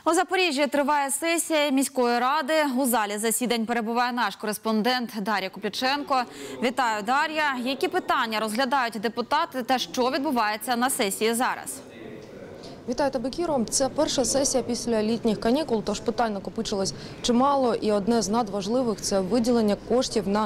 У Запоріжжі триває сесія міської ради. У залі засідань перебуває наш кореспондент Дар'я Купліченко. Вітаю, Дар'я. Які питання розглядають депутати та що відбувається на сесії зараз? Вітаю тебе, Кіро. Це перша сесія після літніх канікул, тож питань накопичилось чимало. І одне з надважливих – це виділення коштів на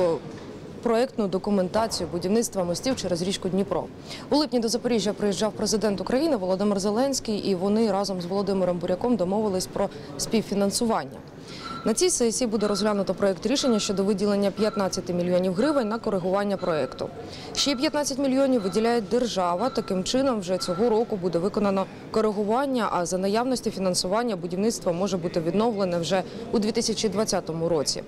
проєктну документацію будівництва мостів через річку Дніпро. У липні до Запоріжжя приїжджав президент України Володимир Зеленський, і вони разом з Володимиром Буряком домовились про співфінансування. На цій сесії буде розглянуто проєкт рішення щодо виділення 15 мільйонів гривень на коригування проєкту. Ще 15 мільйонів виділяє держава. Таким чином, вже цього року буде виконано коригування, а за наявності фінансування будівництво може бути відновлене вже у 2020 році.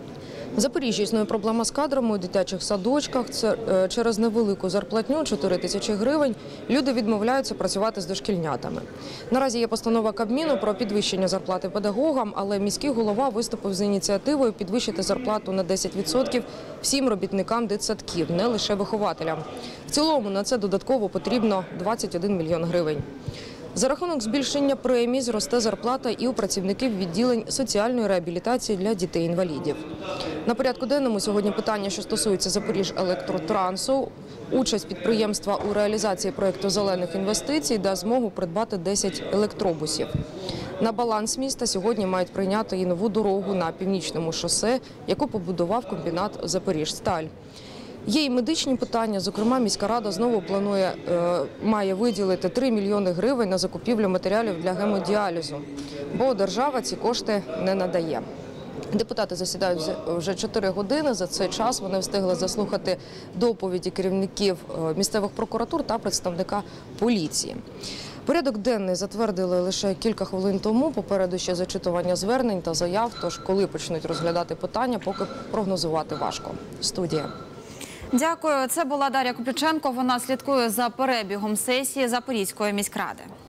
В Запоріжжі існує проблема з кадрами у дитячих садочках. Через невелику зарплатню – 4 тисячі гривень – люди відмовляються працювати з дошкільнятами. Наразі є постанова Кабміну про підвищення зарплати педагогам, але міський голова виступив з ініціативою підвищити зарплату на 10% всім робітникам дитсадків, не лише вихователям. В цілому на це додатково потрібно 21 мільйон гривень. За рахунок збільшення премій зросте зарплата і у працівників відділень соціальної реабілітації для дітей-інвалідів. На порядку денному сьогодні питання, що стосуються Запоріжжелектротранссу. Участь підприємства у реалізації проєкту «Зелених інвестицій» дасть змогу придбати 10 електробусів. На баланс міста сьогодні мають прийняти і нову дорогу на північному шосе, яку побудував комбінат «Запоріжсталь». Є і медичні питання. Зокрема, міська рада знову має виділити 3 мільйони гривень на закупівлю матеріалів для гемодіалізу, бо держава ці кошти не надає. Депутати засідають вже 4 години. За цей час вони встигли заслухати доповіді керівників місцевих прокуратур та представника поліції. Порядок денний затвердили лише кілька хвилин тому. Попереду ще зачитування звернень та заяв. Тож, коли почнуть розглядати питання, поки прогнозувати важко. Студія. Дякую. Це була Дар'я Купліченко. Вона слідкує за перебігом сесії Запорізької міськради.